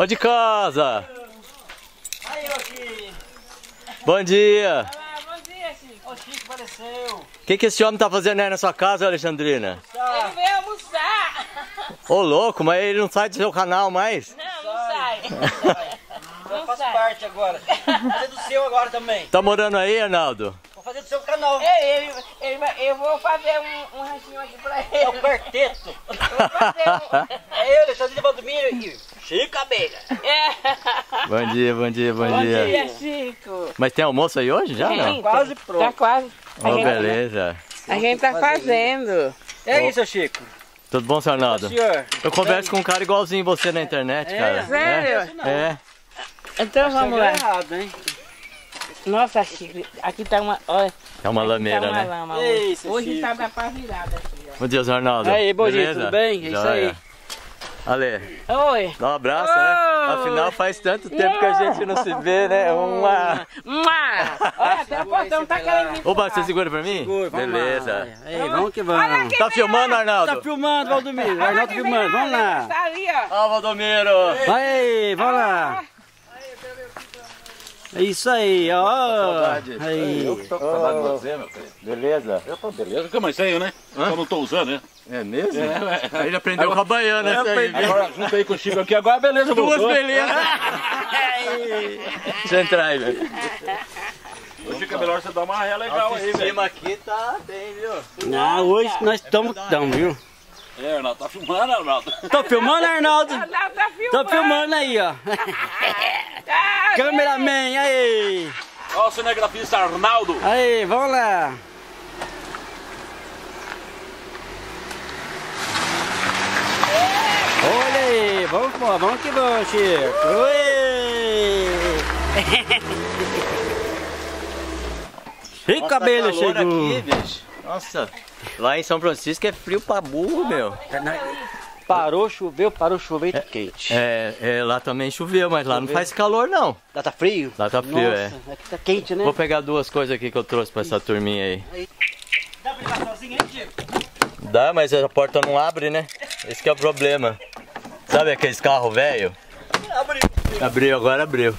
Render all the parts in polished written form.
Ó de casa. Aí, ô Chico. Bom dia. Bom dia, Chico. Ô Chico, apareceu. O que esse homem tá fazendo aí na sua casa, Alexandrina? Ele veio almoçar. Ô louco, mas ele não sai do seu canal mais? Não sai. Eu faço parte agora. Vou fazer do seu agora também. Tá morando aí, Arnaldo? Vou fazer do seu canal. Eu vou fazer um ranchinho aqui pra ele. É o quarteto. Eu vou fazer É eu, Alexandre Valdomiro e Chico Abelha. Bom dia, bom dia, bom Bom dia. dia, Chico. Mas tem almoço aí hoje já, não? Quase pronto. Tá quase. Oh, beleza. A gente tá fazendo. É isso, Chico. Tudo bom, seu Arnaldo? Senhor. Eu converso com um cara igualzinho você na internet, cara. Sério? É. Então vamos lá. errado, hein? Nossa, Chico, aqui tá uma... Olha, É uma tá lameira, uma né? lama. Isso, Hoje Chico. tá da pá virada aqui, ó. Bom dia, seu Arnaldo. Aí, bom dia, Beleza? tudo bem? É isso Joia. aí. Ale, Oi. dá um abraço, né? Afinal, faz tanto tempo que a gente não se vê, né? Olha, até o portão tá querendo me Opa, empurrar. você segura pra mim? Segura, vamos Beleza. lá. Aí, vamos que Olha vamos. aqui. Tá filmando, Arnaldo? Tá filmando, Valdomiro. Arnaldo filmando, vamos lá. Tá ali, ó. Ó, Valdomiro. Aí, vamos lá. É isso aí, ó. Saudade. Aí. você, meu filho. Beleza? Beleza, que mais tenho, né? Só não tô usando, né? É mesmo? É. Aí ele aprendeu com a baiana, essa aí. Agora juntei com o Chico aqui, agora beleza, Duas voltou. belezas. Deixa eu entrar aí, velho. O Chico é melhor você dar uma ré legal aí, velho. aqui tá bem, viu? Não, hoje nós estamos, viu? É, Arnaldo, tá filmando, Arnaldo? Tô filmando, Arnaldo? Não, tá filmando. Tô filmando aí, ó. Tá, Cameraman, aí. Ó o cinegrafista Arnaldo. Aí, vamos lá. Olha aí, vamos que vamos, Chico. Oi. Chico Cabelo Tá calor chegou. aqui, bicho. Nossa, lá em São Francisco é frio pra burro, meu. Parou, choveu e tá quente. Lá também choveu, mas lá não faz calor, não. Lá tá frio? Lá tá frio, Nossa, aqui tá quente, né? Vou pegar duas coisas aqui que eu trouxe pra essa turminha aí. Dá pra ligar sozinho aí, Chico? Dá, mas a porta não abre, né? Esse que é o problema. Sabe aqueles carros velho? Abriu. Abriu, agora abriu.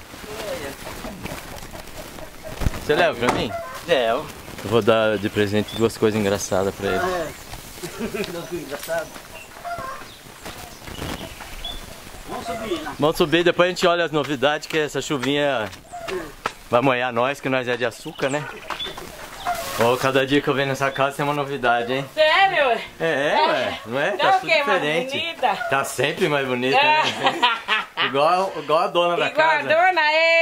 Você leva pra mim? Eu vou dar de presente duas coisas engraçadas pra ele. Engraçado. Vamos subir, né? Vamos subir, depois a gente olha as novidades, que essa chuvinha vai molhar nós, que nós é de açúcar, né? Ó, cada dia que eu venho nessa casa tem uma novidade, hein? Sério? Ué, não é? Tá Tá o tudo quê? Mais diferente. bonita? Tá sempre mais bonita, né? Igual a dona da Igual a casa. dona,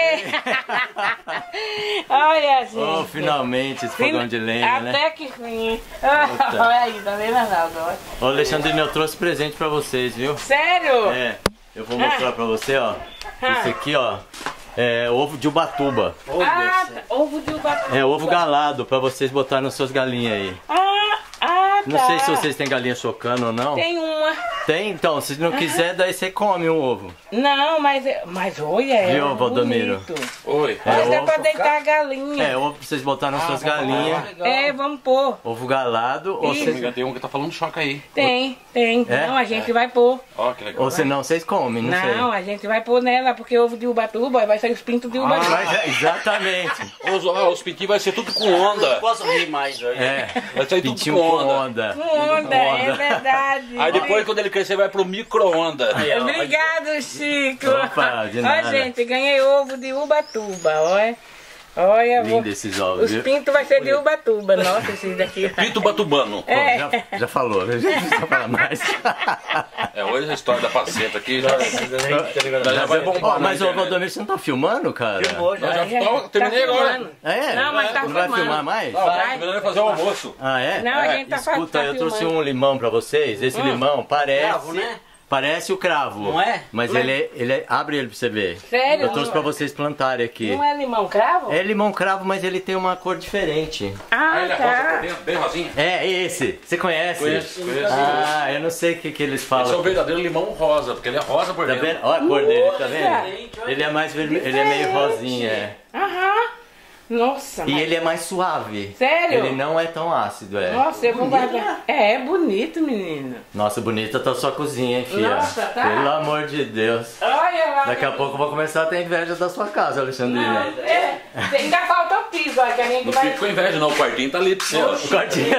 Olha, gente. Oh, finalmente esse fogão de lenha, né? Até que fim. Olha aí, tá vendo, Arnaldo? Ô, Alexandrina, eu trouxe presente pra vocês, viu? Sério? É, eu vou mostrar pra você, ó. Isso aqui, ó, é ovo de Ubatuba. Ovo de ubatuba. É ovo galado pra vocês botarem nas suas galinhas aí. Tá. Não sei se vocês têm galinha chocando ou não. Tem uma. Tem? Então, se não quiser, daí você come um ovo. Não, mas olha, é Viu, Valdomiro? bonito. Oi. Mas é ovo, pra deitar a galinha. é ovo pra vocês botarem nas suas galinhas. Vamos pôr. Ovo galado, ou Isso. vocês, Tem um que tá falando choca aí. Tem. É? Não, a gente vai pôr. Ó, que legal. ou senão vocês comem, não, sei. Não, a gente vai pôr nela, porque ovo de ubatuba vai sair os pintos de ubatuba. Mas, exatamente. Os pitinhos vai ser tudo com onda. Posso rir mais hoje? É, Vai sair tudo pintinho com com onda. onda. Onda, é verdade. Aí depois, quando ele crescer, vai pro micro-onda. Obrigado, Chico. Opa, de nada. Olha, gente, ganhei ovo de ubatuba, olha. Olha, Lindo esses ovos, os viu? pintos vai ser de ubatuba. Nossa, esses daqui. Pito batubano. Já falou, né? Já precisa falar mais. É, hoje a história da paceta aqui já vai bombar. Ó, mas ô Valdomiro, você não tá filmando, cara? Terminei agora. filmando. É? Não, mas tá Não vai filmando. filmar mais? Vai fazer o almoço. Ah, é? Não, a gente tá Escuta, tá eu trouxe filmando. um limão pra vocês. Esse limão parece... Cravo, né? Parece o cravo. Não é? Mas abre ele pra você ver. Sério? Eu trouxe pra vocês plantarem aqui. Não é limão cravo? É limão cravo, mas ele tem uma cor diferente. Ah, Ele é rosa por tá. dentro, bem rosinha. É esse. Você conhece? Conheço. Ah, eu não sei o que eles falam. Esse é o verdadeiro limão rosa, porque ele é rosa por Tá dentro. vendo? Olha a cor dele, tá Olha. vendo? Ele é mais vermelho, ele é meio rosinha. É. Aham. Nossa, E ele é mais suave. Sério? Ele não é tão ácido, é. Nossa, eu vou guardar. É bonito, menino. Nossa, bonita tá sua cozinha, hein, filha? Nossa, tá? Pelo amor de Deus. Olha lá. Daqui a pouco eu vou começar a ter inveja da sua casa, Alexandrina. Não, ainda falta o piso, olha, que a gente Não vai... fica com inveja não, o quartinho tá ali pra você. ó. O quartinho.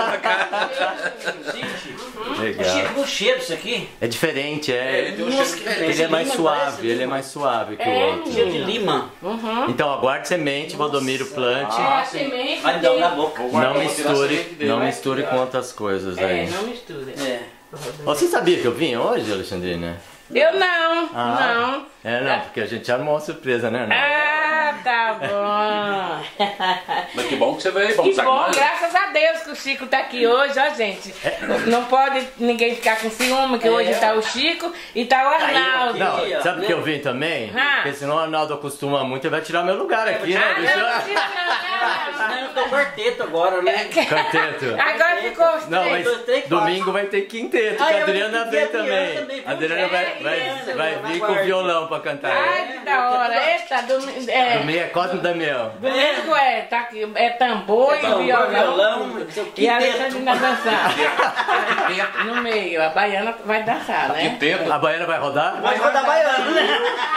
Legal. O cheiro disso aqui. É diferente, é. Ele tem um cheiro diferente. Ele é mais Lima, suave, parece ele é mais suave que o É, outro. Cheiro de lima. Então aguarde semente, Valdomiro plante. A semente Vai me dar na boca. Não misture com outras coisas aí. não mistura. É. Você sabia que eu vim hoje, Alexandrina? Eu não, Ah. Não, porque a gente armou uma surpresa, né? Não? Ah, tá bom. Mas que bom que você veio, vamos Que bom, sacanagem. graças a Deus que o Chico tá aqui hoje, ó, gente. Não pode ninguém ficar com ciúme, que hoje tá o Chico e tá o Arnaldo. Não, sabe por que eu vim também? Ah. Porque senão o Arnaldo acostuma muito e vai tirar meu lugar aqui, né? Ah, bicho? não precisa não. Eu tô quarteto agora, né? Quarteto. Agora ficou os Não, três. mas três, domingo vai ter quinteto, que a Adriana vem também. A Adriana vai vir com o violão pra cantar. Ai, que da hora. Eita, domingo Domingo é Cosme e Damião. tá aqui, é tambor e violão. E a Alexandrina dançar. No meio, a baiana vai dançar, né? Quinteto. A baiana vai rodar? Vai rodar baiano, né?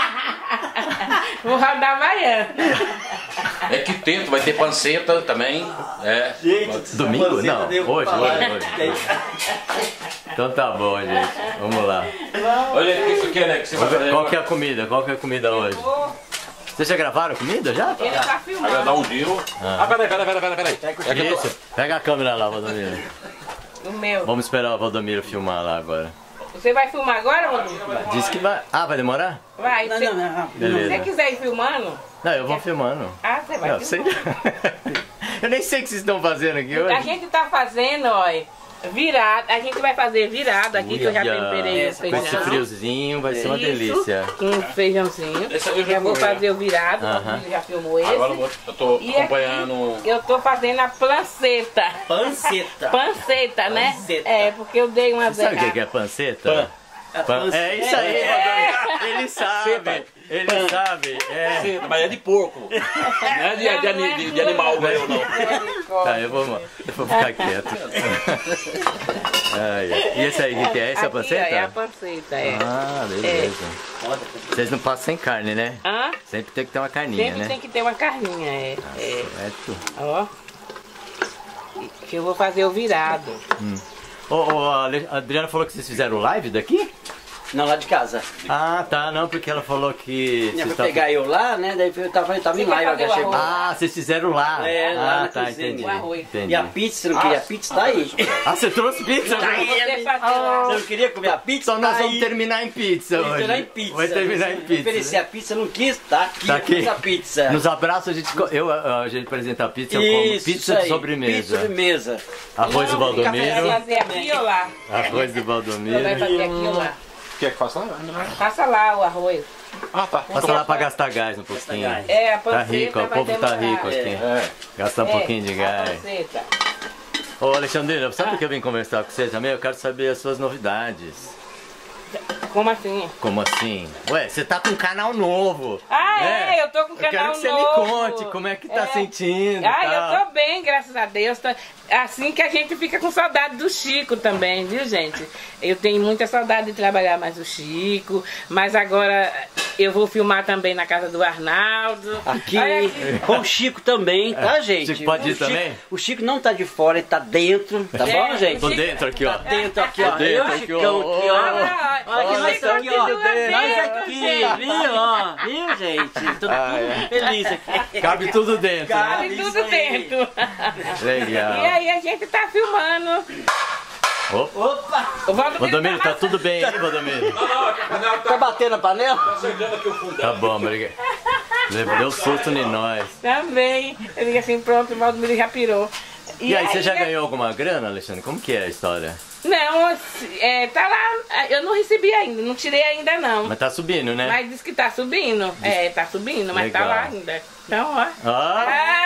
Vou rodar a baiana. É quinteto, vai ter panceta também. É. Gente, Domingo? você Não, deu hoje. falar. Então tá bom, gente. Vamos lá. Olha, o que isso aqui é, né? Que você vai fazer Qual que é a comida? Qual que é a comida hoje? Vocês já gravaram a comida já? Ele tá Vai filmando. dar um giro. Ah, peraí. É que eu tô... Isso. Pega a câmera lá, Valdomiro. O meu. Vamos esperar o Valdomiro filmar lá agora. Você vai filmar agora, Rodrigo? Disse que vai. Ah, vai demorar? Vai. Não, Se não, não. você Beleza. quiser ir filmando, Não, eu vou filmando. ah, você vai Não, sei. filmar. Eu nem sei o que vocês estão fazendo aqui A hoje. gente tá fazendo, ó, virado. A gente vai fazer virado aqui, que eu já Uia, temperei o com esse feijão. friozinho vai ser uma Isso, delícia. com um feijãozinho. Esse aí eu já Já vou comi, fazer o virado, Aham. o Rodrigo já filmou esse. Agora eu tô E acompanhando... aqui eu tô fazendo a panceta. Panceta. Panceta, né? Panceta. É, porque eu dei uma Sabe o zerada. que é panceta? É isso aí, Valdomiro. Ele sabe. Ele sabe. É. Mas é de porco. Não é de animal, eu não. Tá, eu vou ficar quieto. Ai, ai. E esse aí, o que é? Essa é a Aqui, ó, panceta? é a panceta, é. Ah, beleza. Vocês não passam sem carne, né? Hã? Sempre tem que ter uma carninha, Sempre né? tem que ter uma carninha, é. É. Certo. Ó. Que eu vou fazer o virado. A Adriana falou que vocês fizeram live daqui? Não, lá de casa. Ah, tá, não, porque ela falou que... Minha vocês foi pegar eu lá, né? Daí eu tava em Você live, quer fazer já o chegou. arroz? Ah, vocês fizeram lá. É, lá ah, na tá, cozinha. entendi. O arroz. entendi. E a pizza, você não queria a pizza? Tá aí. Ah, você trouxe pizza? Tá aí. Você fazer lá. Você não queria comer a pizza? Então nós Tá vamos aí. terminar em pizza Vamos hoje. terminar em pizza. Vai terminar em pizza. Oferecer a pizza, não quis, tá aqui. Tá aqui. A pizza. Nos abraços a gente, a gente apresenta a pizza, eu como Isso, pizza isso de aí. sobremesa. Pizza de sobremesa. Arroz do Vai Valdomiro. fazer aqui ou lá? Arroz do Você vai Valdomiro. fazer aqui ou lá? Quer que faça lá? Passa lá o arroz. Ah, tá. Passa lá pra gastar gás um pouquinho. gás. É, a Tá panceta rico, o vai povo tá demorar. rico aqui. É. Gastar um pouquinho de A gás. panceta. Ô Alexandrina, sabe o que eu vim conversar com você também? Eu quero saber as suas novidades. Como assim? Como assim? Ué, você tá com um canal novo. Ah, né? eu tô com um Eu quero canal que você novo. me conte como é que tá É. sentindo. Ah, tal. eu tô bem, graças a Deus. Assim que a gente fica com saudade do Chico também, viu, gente? Eu tenho muita saudade de trabalhar mais o Chico, mas agora eu vou filmar também na casa do Arnaldo. Aqui, Olha aqui. com o Chico também, tá, gente? Chico pode ir O Chico- também? O Chico não tá de fora, ele tá dentro, tá É, bom, gente? Tô dentro aqui, ó. Tá dentro aqui, ó. Tô dentro Eu, aqui, Chicão, ó. aqui, ó. Ah, Olha que nós Chico aqui, ó. continua Nós dentro, aqui, gente. viu, ó. Viu, gente? Todo mundo feliz aqui. Cabe tudo dentro. né? Cabe Isso tudo aí. dentro. Legal. E aí a gente tá filmando. Opa! O Valdomiro, tá tudo bem aí, Valdomiro? Tá batendo na panela? Tá bom, obrigado. Deu susto em nós. Também. Eu digo assim, pronto, o Valdomiro já pirou. E aí, você já ganhou alguma grana, Alexandre? Como que é a história? Não, tá lá, eu não recebi ainda, não tirei ainda não. Mas tá subindo, né? Mas diz que tá subindo. É, tá subindo, mas tá Legal. lá ainda. Então, ó. Ah, Ai, aí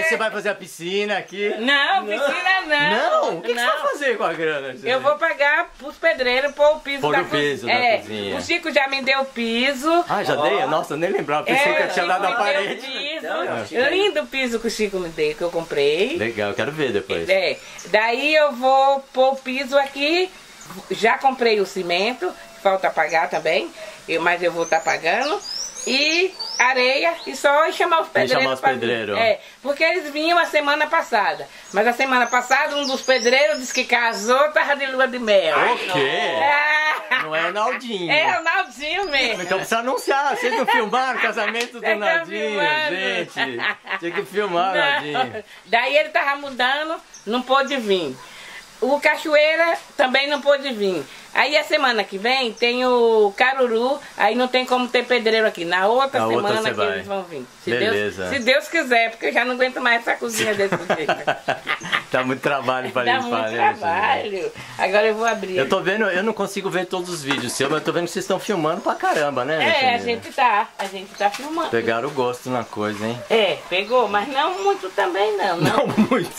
você vai fazer a piscina aqui? Não, piscina não. Não? O que você vai fazer com a grana? Gente? Eu vou pagar pros pedreiros pôr o piso Pôr da o piso da cozinha. O Chico já me deu o piso. Ah, já dei? Nossa, eu nem lembrava. Pensei que eu tinha dado na parede. Lindo piso que o Chico me deu, que eu comprei. Legal, quero ver depois. Daí eu vou pôr o piso aqui. Já comprei o cimento, falta pagar também, mas eu vou estar pagando. E areia, e só chamar os pedreiros. Porque eles vinham a semana passada. Mas a semana passada um dos pedreiros disse que casou, tava de lua de mel. O quê? Não é o Naldinho. É o Naldinho mesmo. Então precisa anunciar. Vocês não filmaram o casamento do Naldinho, gente. Tinha que filmar o Naldinho. Daí ele tava mudando, não pôde vir. O Cachoeira também não pôde vir. Aí a semana que vem tem o Caruru, aí não tem como ter pedreiro aqui. Na outra semana que eles vão vir. Se Deus quiser, porque eu já não aguento mais essa cozinha desse jeito. Dá muito trabalho pra limpar, né? Dá muito trabalho. Agora eu vou abrir. Eu tô vendo, eu não consigo ver todos os vídeos seus, mas eu tô vendo que vocês estão filmando pra caramba, né? A gente tá filmando. Pegaram o gosto na coisa, hein? Pegou, mas não muito também não. Não muito.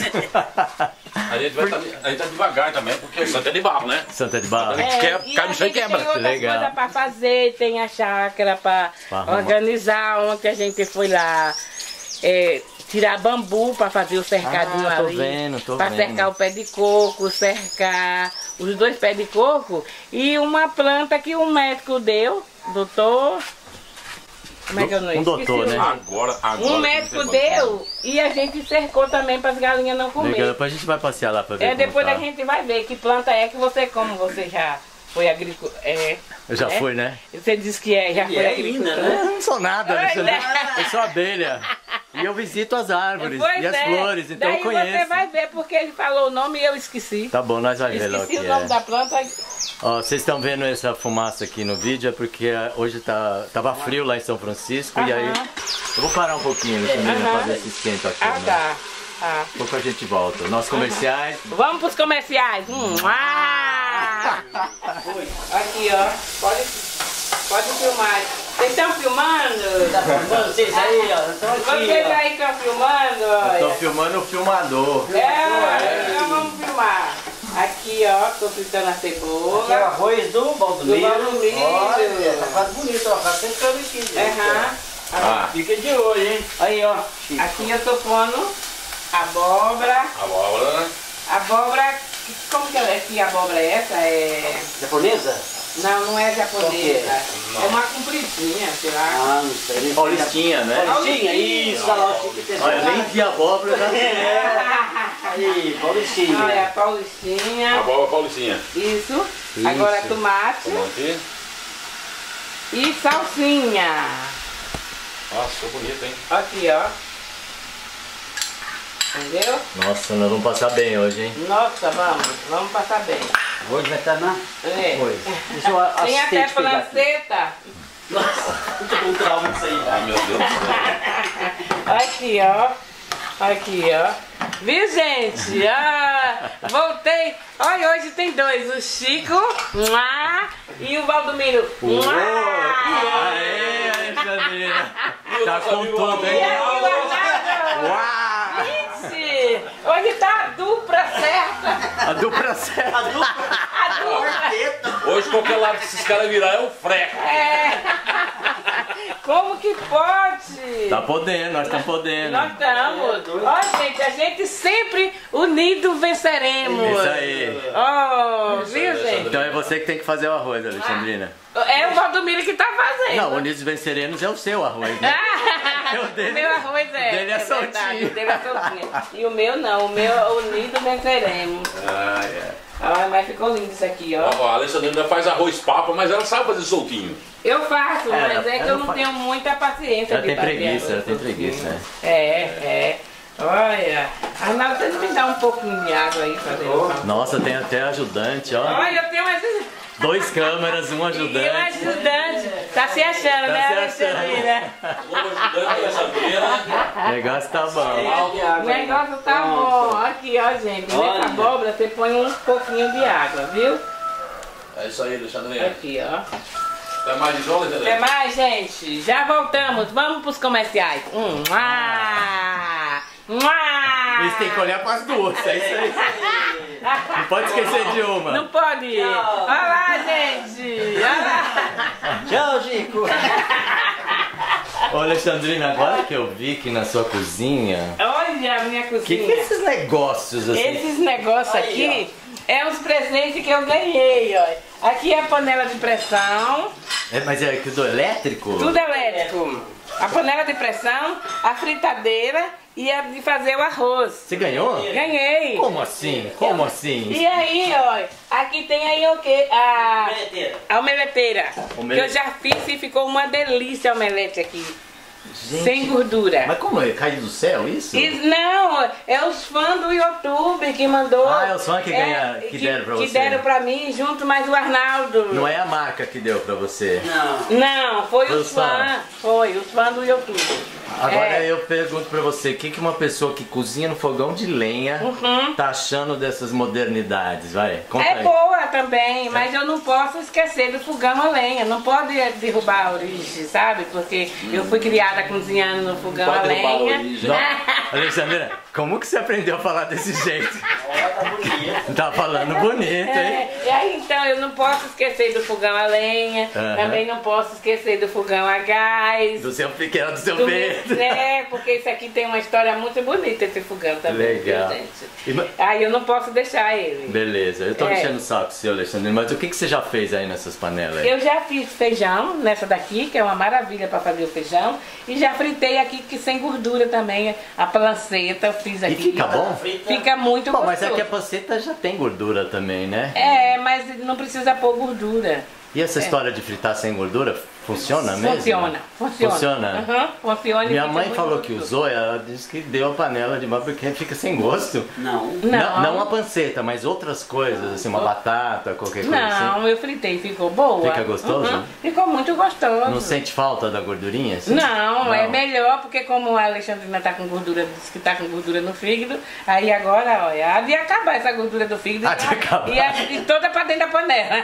A gente tá devagar também, porque Santa é de barro, né? Santa de barro. Cai no chão e quebra. Tem outras coisas pra fazer, tem a chácara pra organizar. Ontem a gente foi lá tirar bambu pra fazer o cercadinho ali. Pra cercar o pé de coco, cercar os 2 pés de coco. E uma planta que o médico deu, doutor... Como é que eu não esqueci? Doutor, né? Agora. Um médico deu e a gente cercou também para as galinhas não comer. Depois a gente vai passear lá para ver. Depois a gente vai ver que planta é que você come. Você já foi agricultor. Eu já fui, né? Você disse que já foi agricultor. Né? Eu não sou nada, eu sou abelha. E eu visito as árvores e as flores, então eu conheço. Você vai ver porque ele falou o nome e eu esqueci. Tá bom, nós vamos ver lá o que Esqueci o nome da planta. Ó, vocês estão vendo essa fumaça aqui no vídeo, é porque hoje tava frio lá em São Francisco e aí eu vou parar um pouquinho também pra ver se esquenta aqui. Tá. Pouco a gente volta. Nossos comerciais. Vamos pros comerciais. Aqui, ó. Pode filmar. Vocês estão filmando? Tá filmando vocês aí, ó. Estão aqui. Vocês aí estão filmando? Eu tô filmando o filmador. Então vamos filmar. Aqui, ó, tô fritando a cebola. Aqui é o arroz do Valdomiro. Olha, tá quase bonito, ó. Tá sempre aqui. Fica de olho, hein? Aí, ó. Aqui eu tô pondo abóbora. Abóbora, como que é? Que abóbora é essa? Japonesa? Não é japonesa. É uma compridinha, sei lá. Não sei. Paulistinha, né? Paulistinha, isso. Olha, eu nem vi abóbora. Aí, Paulistinha. Olha, Paulistinha. Abóbora Paulistinha. Isso. Agora tomate. E salsinha. Nossa, ficou bonito, hein? Aqui, ó. Entendeu? Nossa, nós vamos passar bem hoje, hein? Nossa, vamos passar bem. Hoje vai estar na coisa. Tem até planceta. Nossa, muito bom trauma isso aí. Ai, meu Deus do céu. Aqui, ó. Aqui, ó. Viu, gente? Voltei. Olha, hoje tem 2. O Chico e o Valdomiro. Aê, Janina. Tá com tudo, hein? Hoje tá a dupla certa. A dupla certa. A dupla. Hoje qualquer lado que esses caras virar é um freco. Como que pode? Tá podendo, nós estamos podendo. Nós estamos. Ó, gente, a gente sempre unido venceremos. Isso aí. Ó, viu, gente? Então é você que tem que fazer o arroz, Alexandrina. É o Valdomiro que tá fazendo. Não, unidos venceremos é o seu arroz, né? O meu arroz o dele é soltinho. Verdade, o dele é soltinho. E o meu não, o meu unido venceremos. Mas ficou lindo isso aqui, ó. A Alexandrina faz arroz papa, mas ela sabe fazer soltinho. Eu faço, mas é que eu não tenho muita paciência ela de fazer. Ela tem preguiça, né? Olha, Arnaldo, você não me dá um pouquinho de água aí pra ver? Nossa, tem até ajudante, ó. Olha, eu tenho mais 2 câmeras, um ajudante. E um ajudante. Tá se achando, né, Alexandrina? O negócio tá bom. O negócio tá bom. Aqui, ó, gente. Nessa abóbora você põe um pouquinho de água, viu? É isso aí, Alexandrina. Aqui, ó. Até mais de jogo, Até mais, gente. Já voltamos. Vamos pros comerciais. Vocês têm que olhar para as duas, é isso aí. Não pode esquecer de uma. Não pode. Olha lá, gente. Olha lá. Tchau, Chico. Ô, Alexandrina, agora que eu vi que na sua cozinha... Olha a minha Que cozinha. é esses negócios assim? Esses negócios aqui é os presentes que eu ganhei, ó. Aqui é a panela de pressão. É, mas é tudo elétrico? Tudo elétrico. A panela de pressão, a fritadeira e a de fazer o arroz. Você ganhou? Ganhei. Como assim? Como assim? E aí, ó, aqui tem aí o quê? Meleteira. A omeleteira. Omelete. Que eu já fiz e ficou uma delícia a omelete aqui. Gente, Sem gordura. Mas como é? Caiu do céu isso? Não, é os fãs do YouTube que mandou. Ah, é os fãs que que deram pra você. Que deram pra mim, junto mais o Arnaldo. Não é a marca que deu pra você. Não. Não, foi Foi os os fãs. fãs. Foi, os fãs do YouTube. Agora É. eu pergunto pra você, o que uma pessoa que cozinha no fogão de lenha tá achando dessas modernidades? Vai, conta É aí. boa também, mas eu não posso esquecer do fogão a lenha. Não pode derrubar a origem, sabe? Porque eu fui criada cozinhando no fogão Pode a derrubar a lenha. origem. Não, Alexandrina, como que você aprendeu a falar desse jeito? Tá bonito. Tá falando bonito, hein? E aí então eu não posso esquecer do fogão a lenha, Aham. também não posso esquecer do fogão a gás. Do seu pequeno, do seu do peito. É, porque isso aqui tem uma história muito bonita, esse fogão também. Legal. Viu, gente? E ma- Aí eu não posso deixar ele. Beleza, eu tô É. enchendo o saco, seu Alexandre, mas o que você já fez aí nessas panelas? Aí? Eu já fiz feijão nessa daqui, que é uma maravilha para fazer o feijão. E já fritei aqui, que sem gordura também, a panceta eu fiz aqui. fica bom? Fica muito Bom, mas gostoso. é que a panceta já tem gordura também, né? É, mas não precisa pôr gordura. E essa história de fritar sem gordura funciona mesmo? Funciona. Funciona? Aham, funciona. e Minha fica mãe muito falou que gostoso. usou, ela disse que deu a panela de mão porque fica sem gosto. Não. Não a panceta, mas outras coisas, assim, uma batata, qualquer coisa assim. Não, eu fritei, ficou boa. Fica gostoso? Uhum, ficou muito gostoso. Não sente falta da gordurinha? Assim? Não, é melhor porque como a Alexandrina tá com gordura, disse que tá com gordura no fígado, aí agora, olha, há de acabar essa gordura do fígado Há de acabar. e toda pra dentro da panela.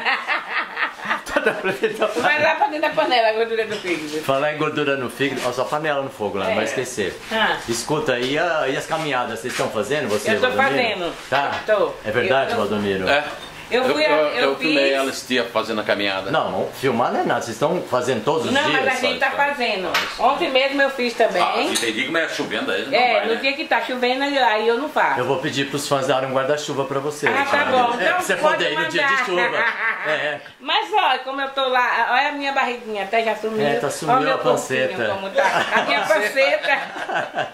Toda pra dentro da Vai lá pra dentro da panela a gordura do fígado. Falar em gordura no fígado, ó, só panela no fogo lá, não vai esquecer. Ah. Escuta, e as caminhadas, vocês estão fazendo? Você, Eu tô Valdomiro? fazendo. Tá? Tô. É verdade, Eu- Valdomiro? É. Eu filmei fiz- ela esse dia fazendo a caminhada. Não, filmar não é nada, vocês estão fazendo todos os Não, dias? mas a gente tá só? fazendo. Ontem mesmo eu fiz também. Ah, e tem dia que é chovendo aí. Não É, vai, no né? dia que tá chovendo, aí eu não faço. Eu vou pedir pros fãs darem um guarda-chuva pra você. Ah, tá bom. É, Então pra você pode poder ir no dia de mandar. chuva. É. Mas olha, como eu tô lá, olha a minha barriguinha, até já sumiu. É, tá sumiu Olha o meu a panceta. corpinho, como tá. A minha panceta.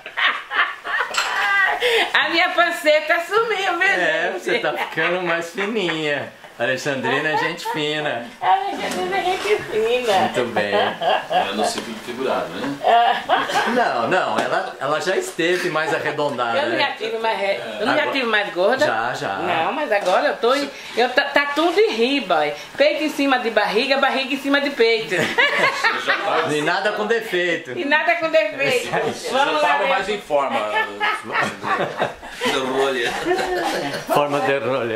A minha panceta sumiu, viu, É, gente? você tá ficando mais fininha. Alexandrina é gente fina. Ai, Jesus, é gente fina. Muito bem. É no sentido figurado, né? Não, ela já esteve mais arredondada, Eu não já né? tive mais, eu não já Agora- tive mais gorda. Já. Não, mas agora eu tô. Tá tudo em riba. Peito em cima de barriga, barriga em cima de peito. E nada com defeito. E nada com defeito. Já Vamos lá. estava ver. mais em forma. Do rolha. Forma de rolha.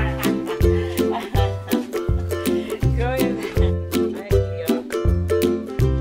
Aqui, ó.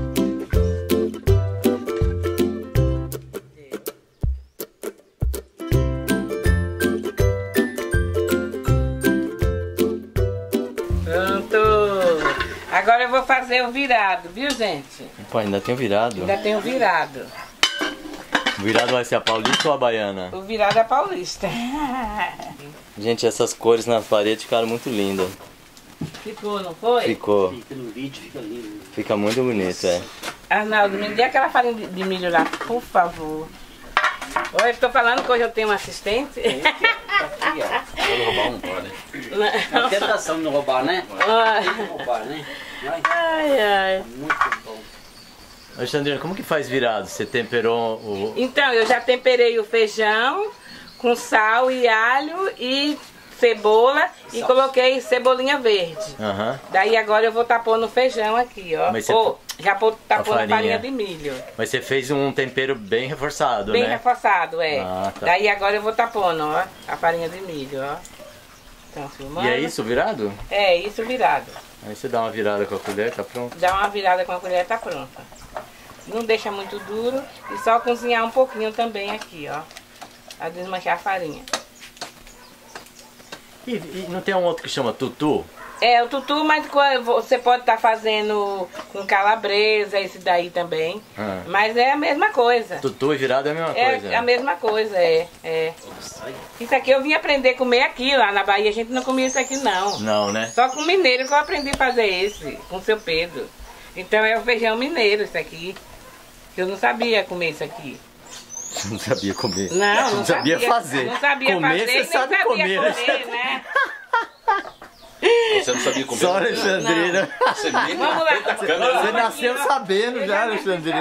Pronto. Agora eu vou fazer o virado, viu, gente? Pô, ainda tem o virado. Ainda tem o virado. O virado vai ser a paulista ou a baiana? O virado é paulista. Gente, essas cores nas paredes ficaram muito lindas. Ficou, não foi? Ficou. Fica no vídeo, fica lindo. Fica muito bonito, é. Arnaldo, me dê aquela farinha de milho lá, por favor. Olha, eu tô falando que hoje eu tenho um assistente. Aqui, ó. Pode roubar um, pode. É tentação de não roubar, né? Ai, Roubar, né? ai. Muito bom. Alexandrina, como que faz virado? Você temperou o... Então, eu já temperei o feijão com sal e alho e cebola e coloquei cebolinha verde. Aham. Daí agora eu vou tá pondo o feijão aqui, ó. Mas você- Já tá a pondo a farinha. farinha de milho. Mas você fez um tempero bem reforçado, Bem né? reforçado, é. Ah, tá. Daí agora eu vou tá pondo, ó, a farinha de milho, ó. Então, filmando. E é isso, o virado? É, isso virado. Aí você dá uma virada com a colher, tá pronto? Dá uma virada com a colher, tá pronta. Não deixa muito duro e só cozinhar um pouquinho também aqui, ó. Pra desmanchar a farinha. E não tem um outro que chama tutu? É, o tutu, mas você pode estar fazendo com calabresa, esse daí também. Mas é a mesma coisa. Tutu e virado é a mesma coisa. É a mesma coisa, é. Isso aqui eu vim aprender a comer aqui, lá na Bahia a gente não comia isso aqui não. Não, né? Só com mineiro que eu aprendi a fazer esse, com o seu Pedro. Então é o feijão mineiro isso aqui. Eu não sabia comer isso aqui. Não sabia comer. Não sabia fazer. Não sabia comer, fazer, você nem sabe sabia comer, né? Você não sabia comer? Só Alexandrina. Você nem Vamos lá. Você nasceu sabendo já, Alexandrina.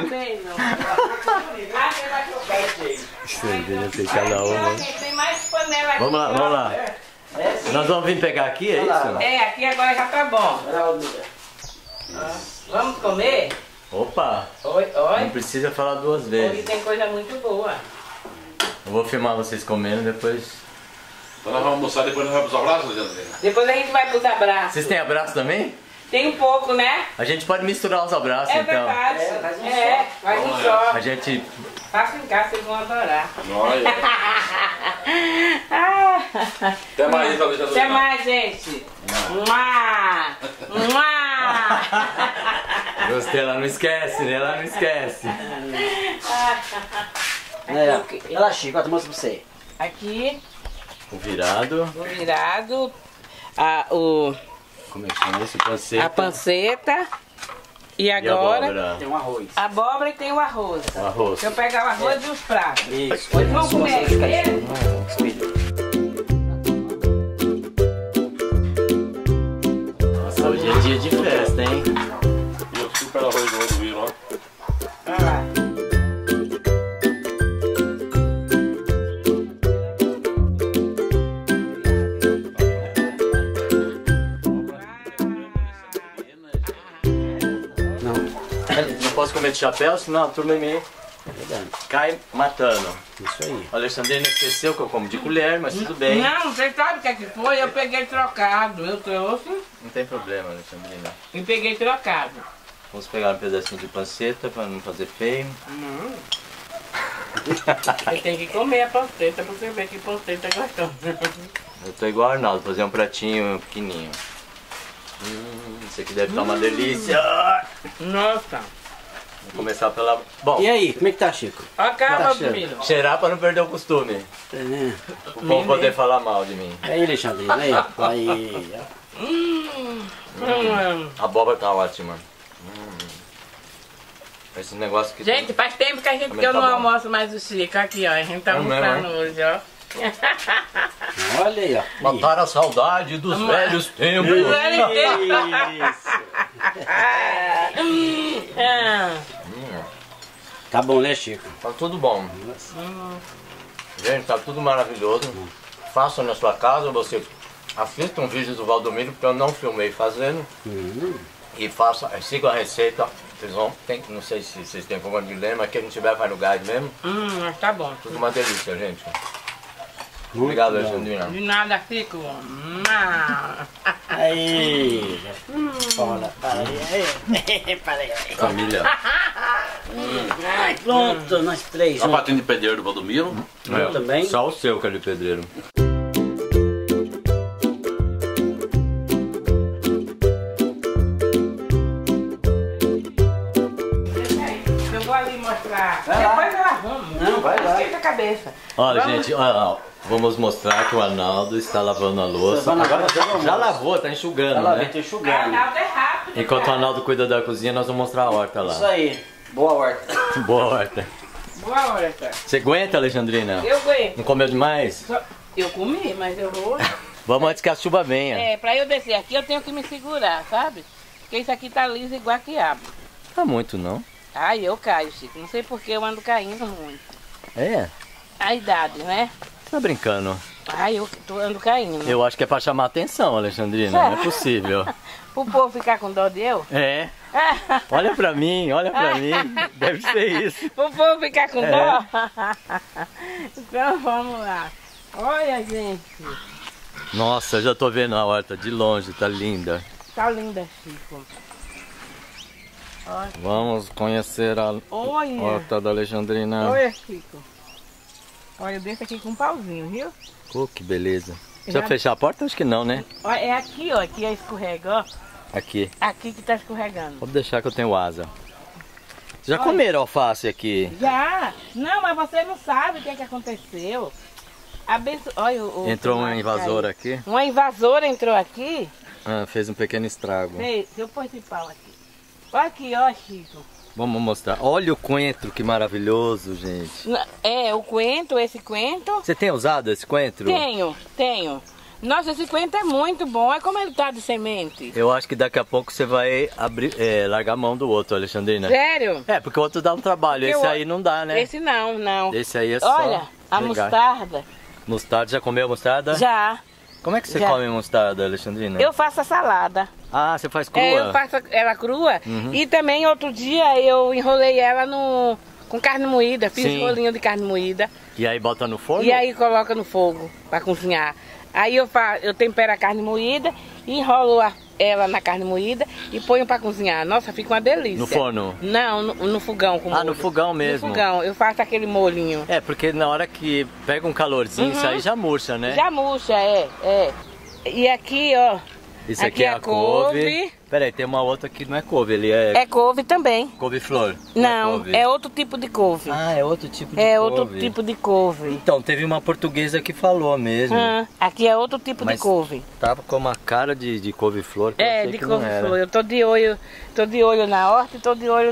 Alexandrina tem cada uma. Tem mais panela aqui. Vamos lá, vamos lá. Nós vamos vir pegar aqui, é isso? É, aqui agora já tá bom. Vamos comer? Opa! Oi, Não oi. precisa falar duas Hoje vezes. tem coisa muito boa. Eu vou filmar vocês comendo, depois... Então nós vamos almoçar, depois nós vamos pros abraços, Alexandrina. Depois a gente vai pros abraços. Vocês têm abraço também? Tem um pouco, né? A gente pode misturar os abraços, É então. verdade. Faz um só. A gente... Faça em casa, vocês vão adorar. Olha. Até mais, Alexandrina. Até mais, gente. Mua! Mua! Gostei, ela não esquece, né? Ela não esquece. Olha lá, Chico, eu mostro pra você. Aqui, O virado. o virado, Como é que chama esse panceta? a panceta e E a agora abóbora. Tem um arroz. a abóbora e tem o arroz. O arroz. Deixa eu pegar o arroz e os pratos. Isso. Hoje vamos comer aqui. Nossa, hoje é dia de festa, hein? E eu super arroz do outro viro, ó. Olha lá. Não posso comer de chapéu, senão a turma me cai matando. Isso aí. O Alexandrina esqueceu que eu como de colher, mas tudo bem. Não, você sabe o que é que foi? Eu peguei trocado. Eu trouxe Não tem problema, Alexandrina. e peguei trocado. Vamos pegar um pedacinho de panceta para não fazer feio. Você tem que comer a panceta pra você ver que panceta é gostosa. Eu tô igual o Arnaldo, fazer um pratinho pequenininho. Isso aqui deve estar uma delícia. Nossa. Vou começar pela... Bom, E aí, como é que tá, Chico? Olha a cara, Tá achando? Valdemiro. cheirar para não perder o costume. O povo poder falar mal de mim. Aí, Alexandrina, aí. Aí. A abóbora tá ótima. Esse negócio que... Gente, faz tempo que, Também que eu tá não bom. almoço mais o Chico. Aqui, ó. A gente tá É mesmo, almoçando hoje, ó. Olha aí, ó. Matar a saudade dos velhos tempos. Tá bom, né, Chico? Tá tudo bom. Gente, tá tudo maravilhoso. Faça na sua casa, você assista um vídeo do Valdomiro, porque eu não filmei fazendo. E faça, siga a receita. Vocês vão, não sei se vocês têm problema de lema, mas quem não tiver vai no gás mesmo. Mas tá bom. Tudo uma delícia, gente. Muito Obrigado, bom. Alexandrina. De nada, Chico. Aí. Olha, para aí. Para aí. Família. Ai, pronto, nós três. A patinha de pedreiro do Valdomiro. Eu também. Só o seu, Calho Pedreiro. Eu vou ali mostrar. Vai lá. Depois eu arrumo. Não, vai lá. Esquenta a cabeça. Olha, Vamos. gente, ó, vamos mostrar que o Arnaldo está lavando a louça. Lavando a Agora louça, vamos. já lavou, tá enxugando, Olha lá, né? vem te enxugando. Arnaldo é rápido. Enquanto o cara. Arnaldo cuida da cozinha, nós vamos mostrar a horta Isso lá. aí. Boa horta. Boa horta. Boa hora, cara. Você aguenta, Alexandrina? Eu aguento. Não comeu demais? Eu comi, mas eu vou... Vamos antes que a chuva venha. É, pra eu descer aqui eu tenho que me segurar, sabe? Porque isso aqui tá liso igual quiabo. Tá muito, não? Ai, eu caio, Chico. Não sei porque eu ando caindo muito. É? A idade, né? Você tá brincando? Ai, ando caindo. Eu acho que é pra chamar atenção, Alexandrina. Não é possível. Pro povo ficar com dó de eu? É. Olha pra mim, olha pra mim. Deve ser isso. Pro povo ficar com É. dó? Então vamos lá. Olha, gente. Nossa, eu já tô vendo a horta de longe, tá linda. Tá linda, Chico. Olha. Vamos conhecer a Olha. horta da Alexandrina. Olha, Chico. Olha, eu deixo aqui com um pauzinho, viu? Oh, que beleza. Já fechar a porta? Acho que não, né? Olha, é aqui, ó. Aqui é escorrega, ó. Aqui. Aqui que tá escorregando. Vou deixar que eu tenho asa. Já comeram alface aqui? Já. Não, mas você não sabe o que é que aconteceu. Olha Entrou uma invasora aqui? Uma invasora entrou aqui. Ah, fez um pequeno estrago. Deixa eu pôr esse pau aqui. Olha aqui, ó, Chico. Vamos mostrar. Olha o coentro, que maravilhoso, gente. É, o coentro, esse coentro. Você tem usado esse coentro? Tenho. Nossa, esse coentro é muito bom. Olha como ele tá de semente. Eu acho que daqui a pouco você vai largar a mão do outro, Alexandrina. Sério? É, porque o outro dá um trabalho. Porque esse aí não dá, né? Esse não. Esse aí é só... Olha, a mostarda. Mostarda, já comeu mostarda? Já. Como é que você Já. come mostarda, Alexandrina? Eu faço a salada. Ah, você faz crua? Eu faço ela crua. E também outro dia eu enrolei ela com carne moída. Fiz Sim. rolinho de carne moída. E aí bota no forno? E aí coloca no fogo para cozinhar. Aí eu tempero a carne moída, enrolo ela na carne moída e ponho para cozinhar. Nossa, fica uma delícia. No forno? Não, no fogão com molho. No fogão mesmo? No fogão, eu faço aquele molhinho. É, porque na hora que pega um calorzinho, isso aí já murcha, né? Já murcha, é. E aqui, ó. Isso aqui é a couve. Peraí, tem uma outra que não é couve, ele é... É couve também. Couve-flor? Não, é outro tipo de couve. Ah, é outro tipo de couve. É outro tipo de couve. Então, teve uma portuguesa que falou mesmo. Aqui é outro tipo Mas de couve. tava com uma cara de couve-flor. É, de couve-flor. Eu tô de olho na horta e tô de olho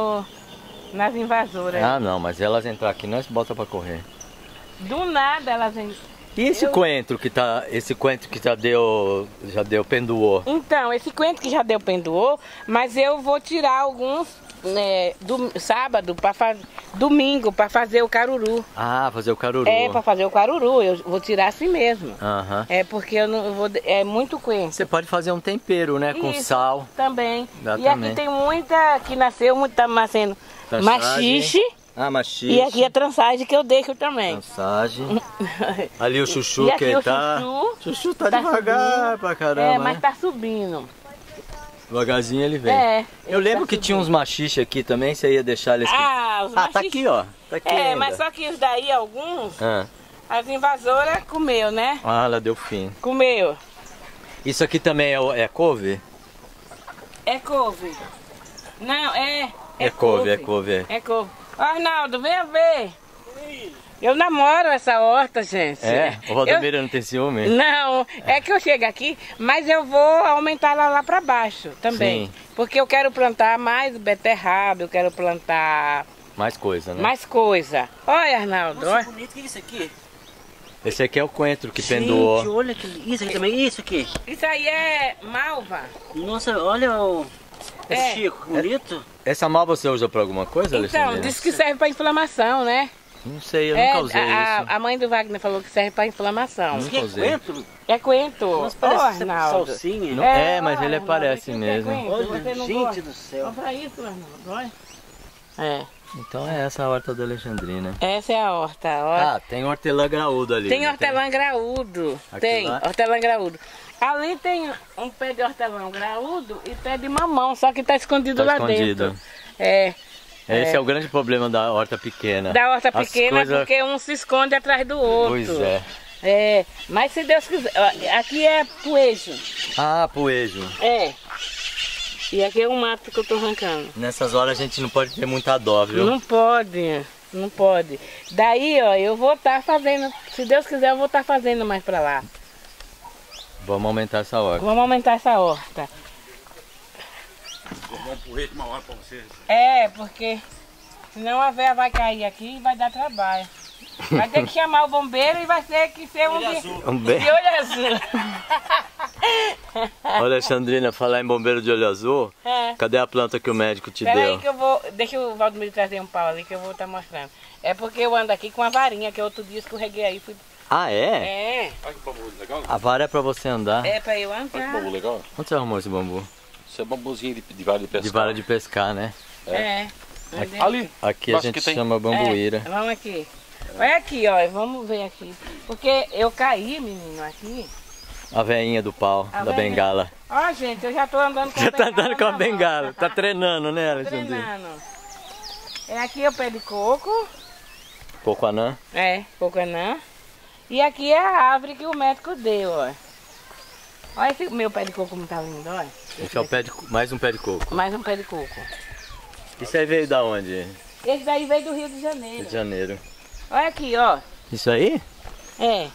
nas invasoras. Ah, não, mas elas entrar aqui, nós bota pra correr. Do nada elas vêm. E esse coentro que tá, já deu penduô? Então, esse coentro que já deu penduô, mas eu vou tirar alguns do sábado domingo para fazer o caruru. Ah, fazer o caruru. É, para fazer o caruru, eu vou tirar assim mesmo. É porque eu vou, é muito coentro. Você pode fazer um tempero, né, com sal. Também. Dá e também. aqui tem muita que nasceu, tá nascendo machixe. Ah, machixe. E aqui a trançagem que eu deixo também. Trançagem. Ali o chuchu e aqui que o tá. Chuchu tá devagar subindo. pra caramba. É, mas né? tá subindo. Devagarzinho ele vem. Eu lembro que tinha uns machixe aqui também, você ia deixar eles. Os machixe. Tá aqui, ó. Tá aqui ainda. Mas só que os daí, alguns, as invasoras comeu, né? Ah, ela deu fim. Comeu. Isso aqui também é couve? É couve. Não, é couve. É couve. É couve. Arnaldo, venha ver. Eu namoro essa horta, gente. É? O Valdomiro não tem ciúme? Não, é que eu chego aqui, mas eu vou aumentar ela lá pra baixo também. Sim. Porque eu quero plantar mais beterraba, eu quero plantar... Mais coisa, né? Mais coisa. Olha, Arnaldo. Nossa, que bonito, o que é isso aqui? Esse aqui é o coentro que penduou. Gente, olha isso aqui também, isso aqui. Isso aí é malva. Nossa, olha o... Chico, que bonito. Essa malva você usa pra alguma coisa, Alexandre? Então, diz que serve pra inflamação, né? Não sei, eu nunca usei isso. A mãe do Wagner falou que serve pra inflamação. Nunca usei. É coentro. Nossa, parece salsinha. Mas ele parece mesmo. Olha, gente do céu. Olha pra isso, Arnaldo, olha. Então é essa a horta da Alexandrina. Essa é a horta, olha. Ah, tem hortelã graúdo ali. Tem hortelã graúdo. Tem hortelã graúdo. Ali tem um pé de hortelã graúdo e pé de mamão, só que tá escondido lá dentro. Esse é o grande problema da horta pequena. Da horta pequena, porque um se esconde atrás do outro. Pois é. Mas se Deus quiser, aqui é poejo. Ah, poejo. E aqui é um mato que eu tô arrancando. Nessas horas a gente não pode ter muita dó, viu? Não pode, não pode. Daí, ó, eu vou estar fazendo, se Deus quiser, eu vou estar fazendo mais pra lá. Vamos aumentar essa horta. Vamos aumentar essa horta. Vou dar um porrete uma hora pra vocês. Porque senão a véia vai cair aqui e vai dar trabalho. Vai ter que chamar o bombeiro e vai ter que ser um de olho azul. Olha, Alexandrina, falar em bombeiro de olho azul, cadê a planta que o médico te deu? Peraí que eu vou, deixa o Valdomiro trazer um pau ali que eu vou estar mostrando. É porque eu ando aqui com a varinha, que outro dia escorreguei aí. Ah, é? Olha que bambu legal. A vara é pra você andar. É pra eu andar. Olha que bambu legal. Onde você arrumou esse bambu? Isso é bambuzinho de vara de pescar. De vara de pescar, né? Ali. Aqui a gente chama bambuíra. Vamos aqui. Olha aqui, ó, vamos ver aqui. Porque eu caí, menino, aqui. A veinha do pau, da bengala. Ó, gente, eu já tô andando com a bengala. Já tá andando com a mão. bengala. Tá treinando, né, Alexandre? Treinando. É aqui o pé de coco. cocoanã. É, cocoanã. E aqui é a árvore que o médico deu, ó. Olha esse meu pé de coco como tá lindo, olha. Esse é o mais um pé de coco. Mais um pé de coco. Isso aí veio da onde? Esse daí veio do Rio de Janeiro. Rio de Janeiro. Olha aqui, ó. Isso aí? É.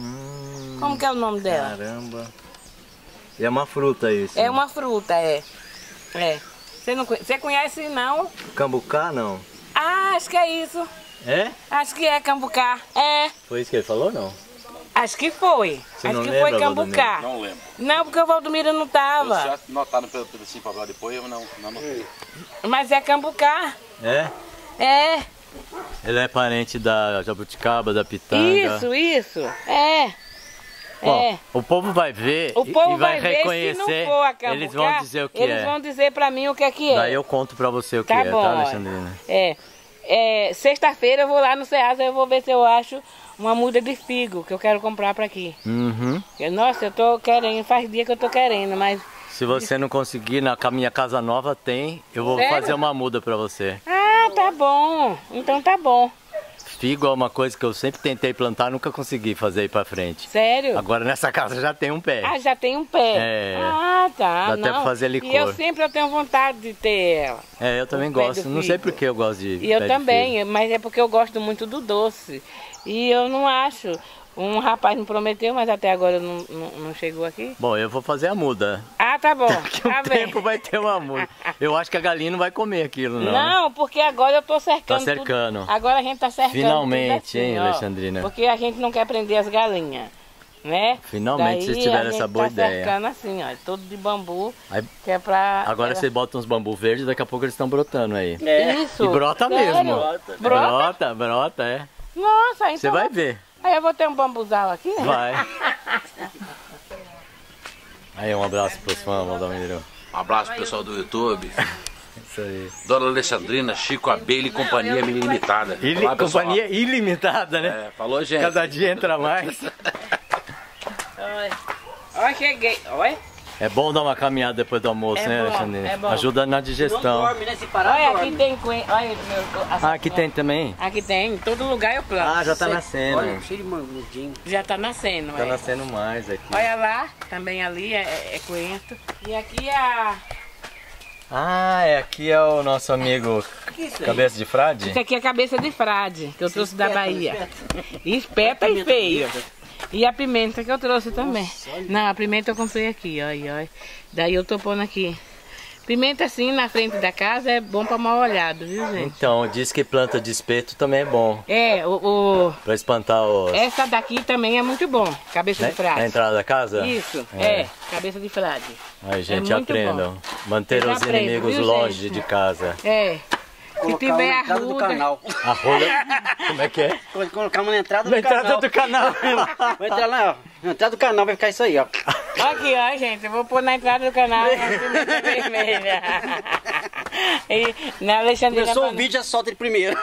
Como que é o nome dela? Caramba. E é uma fruta isso? É uma fruta, é. É. Você conhece não? Cambucá, não? Ah, acho que é isso. É? Acho que é cambucá. É. Foi isso que ele falou, não? Acho que foi. Você acho não que lembra, foi cambucá. Não lembro. Não, porque o Valdomiro não tava. Já notaram pelo pedacinho pra lá depois, eu não notei. Mas é cambucá. É? É. Ele é parente da jabuticaba, da pitanga. Isso. É. Bom, o povo vai ver O povo e vai ver, reconhecer. se não for a cambucá, eles vão dizer o que eles vão dizer pra mim o que é que é. Daí eu conto pra você o que Tá é, bom, tá, olha. Alexandrina? Sexta-feira eu vou lá no Ceasa e eu vou ver se eu acho uma muda de figo que eu quero comprar pra aqui. Uhum. Nossa, eu tô querendo, faz dia que eu tô querendo, mas... Se você não conseguir, na minha casa nova tem, eu vou Sério? fazer uma muda pra você. Ah, tá bom. Então tá bom. Figo é uma coisa que eu sempre tentei plantar, nunca consegui fazer ir pra frente. Sério? Agora nessa casa já tem um pé. Ah, já tem um pé. É. Ah, tá. Dá até não. pra fazer licor. E eu sempre tenho vontade de ter ela. É, eu também O pé gosto. do Não sei figo. por que eu gosto de E eu pé de também, figo. mas é porque eu gosto muito do doce. E eu não acho. Um rapaz me prometeu, mas até agora não chegou aqui. Bom, eu vou fazer a muda. Ah, tá bom. Daqui Tá um bem. tempo vai ter uma muda. Eu acho que a galinha não vai comer aquilo, não. Não, porque agora eu tô cercando. Tá cercando. Tudo. Agora a gente tá cercando. Finalmente, tudo assim, hein, ó. Alexandrina? Porque a gente não quer prender as galinhas, né? Finalmente vocês tiveram essa boa tá ideia. cercando assim, ó, todo de bambu, Aí, que é pra... agora você bota uns bambu verdes, daqui a pouco eles estão brotando aí. Isso. E brota Sério? mesmo. Brota? Brota, é. Nossa, então... Você vai ver. Aí eu vou ter um bambuzal aqui? Vai. Aí, um abraço pros fãs, Valdomiro. Um abraço pro pessoal do YouTube. Isso aí. Dona Alexandrina, Chico Abelha e Companhia Limitada. Olá, pessoal. Companhia ilimitada, né? É, falou, gente. Cada dia entra mais. Olha, cheguei. Olha. É bom dar uma caminhada depois do almoço, É né, bom, Alexandrina? é bom. Ajuda na Não digestão. dorme, né? Se parar, Olha, dorme. aqui tem coentro. Olha, Ah, aqui tem também? Aqui tem, em todo lugar eu planto. Ah, já tá nascendo. Olha, cheio de mangudinho. Já tá nascendo, Tá é. nascendo mais aqui. Olha lá, também ali é coentro. E aqui é a... Ah, aqui é o nosso amigo Que isso aí? Cabeça de Frade? Isso aqui é a cabeça de frade, que eu trouxe da espeta, Bahia. espeta. Espeta e feio. E a pimenta que eu trouxe também. Não, a pimenta eu comprei aqui, olha. Daí eu tô pondo aqui. Pimenta assim na frente da casa é bom pra mal olhado, viu, gente? Então, diz que planta de espeto também é bom. É, Pra espantar os... essa daqui também é muito bom, cabeça de Na frade. entrada da casa? Isso, É. cabeça de frade. Aí, gente, É muito aprendam. Manter Vocês os aprendem, inimigos viu, longe gente? de casa. É. Se Colocar tiver uma na entrada do arruda... canal. A rola... Como é que é? Colocar uma na entrada Na do canal. entrada do canal. Vai entrar lá, ó. Na entrada do canal vai ficar isso aí, ó. Aqui, ó, gente, eu vou pôr na entrada do canal uma pimenta vermelha. E na Alexandrina... Começou o vídeo, já solta ele primeiro.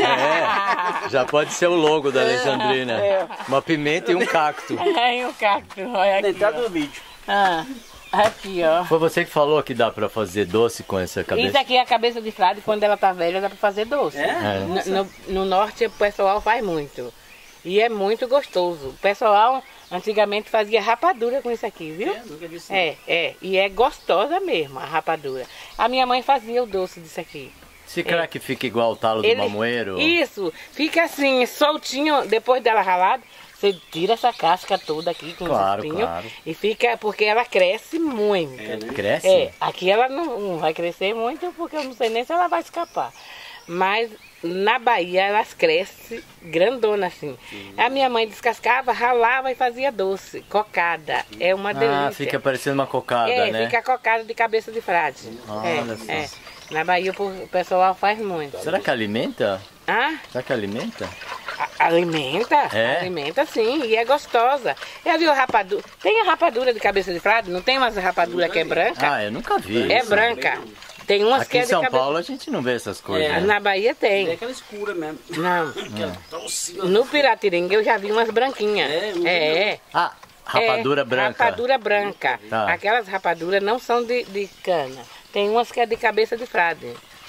É, já pode ser o logo da Alexandrina. É. Uma pimenta e um cacto. E o cacto, olha Na aqui. entrada Ó. do vídeo. Ah, aqui, ó. Foi você que falou que dá pra fazer doce com essa Isso cabeça? aqui é a cabeça de frade, quando ela tá velha dá pra fazer doce. É? No norte o pessoal faz muito. E é muito gostoso. O pessoal antigamente fazia rapadura com isso aqui, viu? Nunca disse. E é gostosa mesmo a rapadura. A minha mãe fazia o doce disso aqui. Se será que fica igual o talo do Ele- mamoeiro? Isso, fica assim, soltinho, depois dela ralada, você tira essa casca toda aqui com Claro, os espinhos claro. e fica, porque ela cresce muito. Cresce? Aqui ela não vai crescer muito, porque eu não sei nem se ela vai escapar. Mas na Bahia elas crescem grandona assim. A minha mãe descascava, ralava e fazia doce, cocada. É uma delícia. Ah, fica parecendo uma cocada, É, né? fica cocada de cabeça de frade. Olha só. Na Bahia o pessoal faz muito. Será que alimenta? Ah? Será que alimenta? Alimenta? É? Alimenta sim, e é gostosa. Já viu rapadura? Tem a rapadura de cabeça de frade? Não tem umas rapadura que é branca? Ah, eu nunca vi É isso. branca. Tem umas Aqui que é em de São cabeça... Paulo a gente não vê essas coisas. né? Na Bahia É tem. aquela escura mesmo. Não. Doce. No Piratininga eu já vi umas branquinhas. Ah, rapadura branca. Rapadura branca. Tá. Aquelas rapaduras não são de cana. Tem umas que é de cabeça de frade.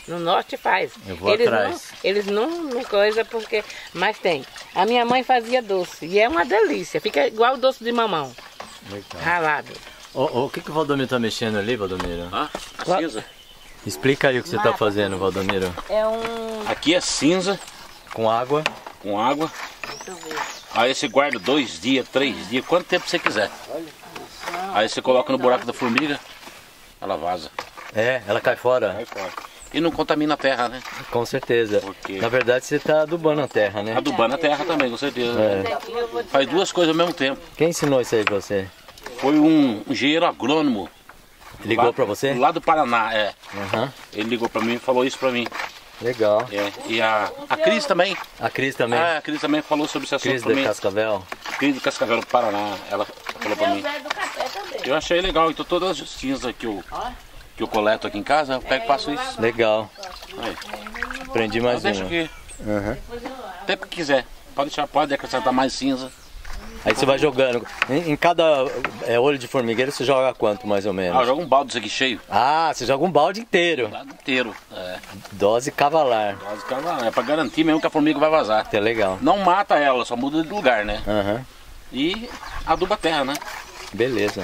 No norte faz. Eu vou atrás. Eles não coisa porque... Mas tem. A minha mãe fazia doce. E é uma delícia. Fica igual o doce de mamão. Legal. Ralado. O que o Valdomiro tá mexendo ali, Valdomiro? Ah, a cinza. Explica aí o que você tá fazendo, Valdomiro. É um... Aqui é cinza Com água. com água. Aí você guarda 2 dias, 3 dias, quanto tempo você quiser. Aí você coloca no buraco da formiga, ela vaza. É, ela cai fora. Vai fora. E não contamina a terra, né? Com certeza. Porque- Na verdade você tá adubando a terra, né? Adubando a terra também, com certeza. É. Faz 2 coisas ao mesmo tempo. Quem ensinou isso aí pra você? Foi um engenheiro agrônomo. Ligou lá, pra você? Lá do Paraná, é. Aham. Ele ligou pra mim e falou isso pra mim. Legal. É. E a Cris também. A Cris também. Ah, a Cris também falou sobre esse assunto Cris pra de mim. Cascavel. Cris do Cascavel, do Paraná. Ela falou pra mim. Eu achei legal. Então todas as cinzas que eu coleto aqui em casa, eu pego e faço isso. Legal. Aí. Aprendi mais Deixa uma. aqui. Aham. Até que quiser. Pode deixar, pode acrescentar mais cinza. Aí você vai jogando. Em cada olho de formigueiro você joga quanto mais ou Ah, menos? joga um balde disso aqui cheio. Ah, você joga um balde inteiro. Dá inteiro. É. Dose cavalar. É pra garantir mesmo que a formiga vai vazar. É legal. Não mata ela, só muda de lugar, né? Aham. E aduba a terra, né? Beleza.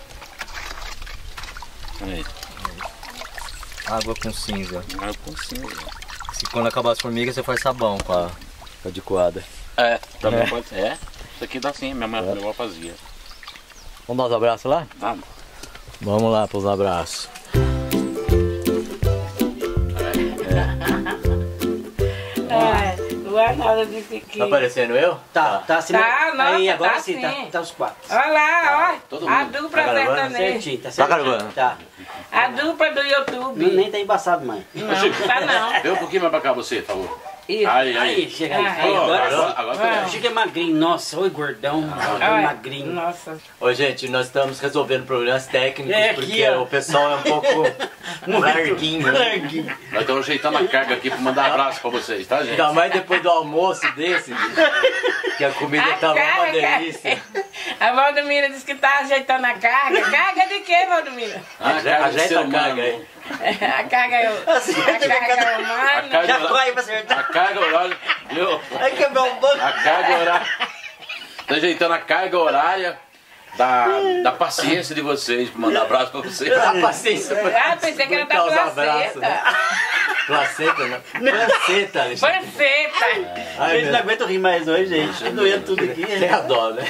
Aí. Água com cinza. Ah, eu consigo. Se quando acabar as formigas você faz sabão com a adicoada. É, também É. pode ser. É, isso aqui dá sim, minha avó fazia. Vamos dar os abraços lá? Tá. Vamos lá pros abraços. O Arnaldo disse que... Tá aparecendo eu? Tá assim. Tá, nossa, aí, agora tá sim, sim. tá os 4. Olha lá, todo ó. A mundo. dupla Tá gravando? sertaneja. Certinho, tá Tá certinho. gravando? Tá. A dupla do YouTube. Nem tá embaçado, mãe. Não, tá não. Vê um pouquinho mais pra cá você, por favor. Isso. Aí, Aí, aí. chega aí. Ah, Aí, Ó, agora agora Ah. o Chico é magrinho. Nossa, oi gordão. Olha, Magrinho. Nossa. Ô gente, nós estamos resolvendo problemas técnicos É, aqui, porque ó. o pessoal é um pouco larguinho. Larguinho. Nós estamos ajeitando a carga aqui pra mandar abraço pra vocês, tá, gente? Ainda mais depois do almoço desse, que a comida tava uma delícia. A Valdomira disse que tá ajeitando a carga. Carga de quê, Valdomira? Ajeita a carga aí. A carga é o... A carga é humana. Já horária- corre pra acertar. A carga horária. Viu? Aí quebrou o banco. A carga horária. Tá ajeitando a carga horária da paciência de vocês, pra mandar abraço pra vocês. A paciência. Ah, pensei que era da Os abraços, placenta. né? Placenta, né? Placenta, Alexandre. Panceta. Ai, Eles não aguentam rir mais hoje, gente. Doendo tudo aqui. Tem a dó, né?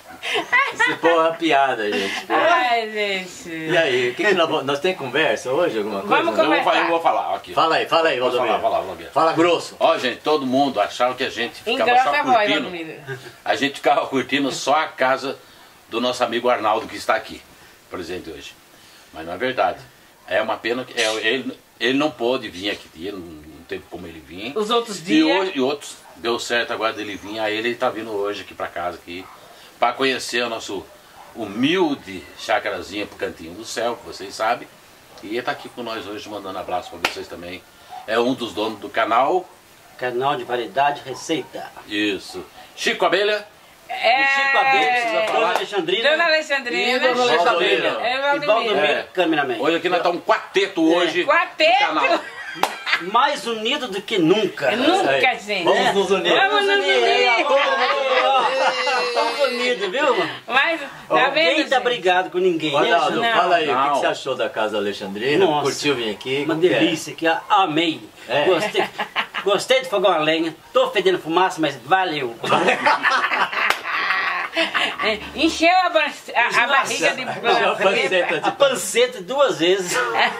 Esse povo é uma piada, gente. Ai, gente. E aí, o que nós temos conversa hoje? Alguma coisa? Vamos Eu vou falar aqui. Fala aí, Valdomiro. Falar. Fala grosso. Ó, gente, todo mundo achava que a gente ficava Engrossa só a voz, curtindo. Valdomira. A gente ficava curtindo só a casa do nosso amigo Arnaldo, que está aqui, presente hoje. Mas não é verdade. É uma pena que ele não pôde vir aqui, ele não teve como ele vir. Os outros E, dias... hoje, e outros deu certo agora dele vir, aí ele está vindo hoje aqui para casa aqui, para conhecer o nosso humilde chacrazinha pro Cantinho do Céu, que vocês sabem. E ele está aqui com nós hoje, mandando abraço para vocês também. É um dos donos do canal. Canal de variedade receita. Isso. Chico Abelha. Chico Abelha, precisa É... falar. Dona Alexandrina. Dona Alexandrina. E Dona Alexandrina. É E Valdomiro. Valdomiro, cameraman. Hoje aqui nós estamos um quarteto hoje. Quarteto. no canal. Mais unido do que nunca. Nunca, Aí. gente. Vamos nos unir. Vamos nos unir. Estamos unidos, viu? Mas, tá Ninguém vendo, tá gente? brigado com ninguém, né? Arnaldo, Não. fala aí, o que Não. você achou da casa da Alexandrina? Nossa. Curtiu vir aqui? Uma Como que é? delícia, que amei. É. Gostei de fogão a lenha. Tô fedendo fumaça, mas valeu. É, encheu a barriga de Já panceta de A panceta 2 vezes.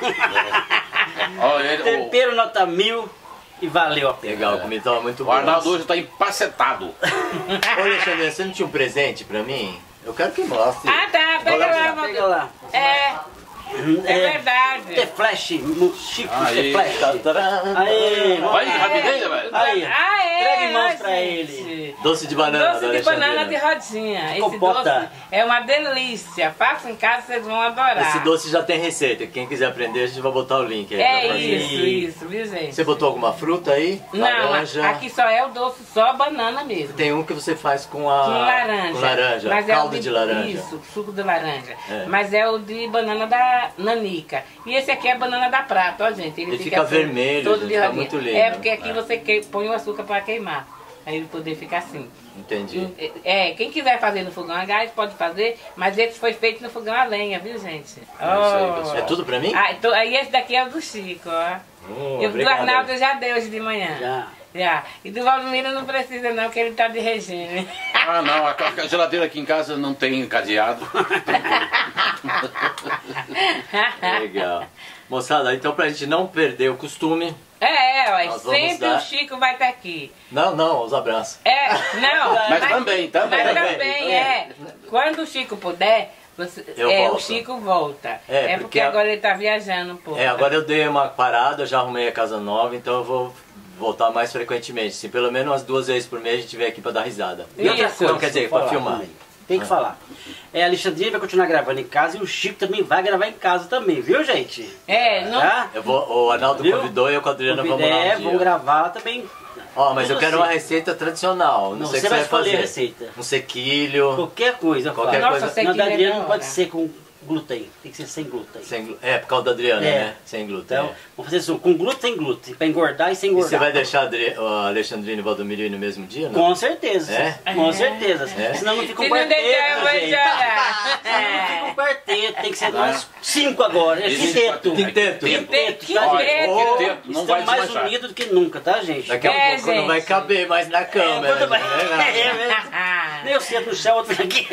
Olha, Tempero nota 1000 e valeu a pena. Legal, a comida tava muito o boa. Arnaldo hoje está empacetado. Ô Alexandrina, você não tinha um presente pra mim? Eu quero que mostre. Ah, tá, pega lá, Pega lá. É verdade. T-Flash, Chico Aí. T-Flash. Tadã. Aí, Vai, rapidez, velho. Aí, Ah, é? entrega em mãos ó, pra gente. ele. Doce de banana Doce da de banana de Alexandrina. rodinha. Esse Compota. doce é uma delícia. Faça em casa, vocês vão adorar. Esse doce já tem receita. Quem quiser aprender, a gente vai botar o link aí. É pra fazer. isso, viu, gente? Você botou alguma fruta aí? Não, Laranja. aqui só é o doce, só banana mesmo. Tem um que você faz com a... Com laranja. Com laranja, Mas é o caldo de laranja. Isso, suco de laranja. É. Mas é o de banana da banana nanica. E esse aqui é a banana da prata, ó, gente. Ele fica assim, vermelho, todo gente, de fica rodinha. muito lindo. É, porque aqui você põe o açúcar para queimar. Aí ele poder ficar assim. Entendi. Quem quiser fazer no fogão a gás pode fazer, mas esse foi feito no fogão a lenha, viu, gente? É tudo pra mim? Aí esse daqui é o do Chico, ó. E o do Arnaldo eu já dei hoje de manhã. Já. E do Valdomiro não precisa não, que ele tá de regime. Ah, não, a geladeira aqui em casa não tem cadeado. Legal. Moçada, então pra gente não perder o costume... Ó, sempre o Chico vai estar aqui. Não, os abraços. Mas também. Quando o Chico puder, o Chico volta. Porque agora ele tá viajando um pouco. Agora eu dei uma parada, eu já arrumei a casa nova, então eu vou voltar mais frequentemente. Se pelo menos umas 2 vezes por mês a gente vier aqui pra dar risada. Então quer dizer, pra filmar. Tem que falar. A Alexandrina vai continuar gravando em casa e o Chico também vai gravar em casa também, viu, gente? O Arnaldo convidou e eu com a Adriana vamos lá um dia. Vamos gravar também. Mas eu quero uma receita tradicional. Não sei o que você vai escolher fazer. A receita. Um sequilho. Qualquer coisa. Qualquer coisa. Não, da Adriana não pode ser com glúten. Tem que ser sem glúten. Por causa da Adriana, né? Sem glúten. Então, vamos fazer isso com glúten e sem glúten. Pra engordar e sem engordar. E você vai deixar a Alexandrina e o Valdomiro no mesmo dia, não? Com certeza. Com certeza. Senão não fica um quarteto, gente. Senão não fica um quarteto. Tem que ser nós 5 agora. Quinteto. Estamos mais unidos do que nunca, tá, gente? Daqui a pouco não vai caber mais na câmera. Nem eu sento no chão, outro aqui.